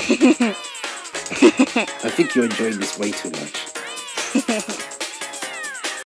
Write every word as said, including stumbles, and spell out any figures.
I think you're enjoying this way too much.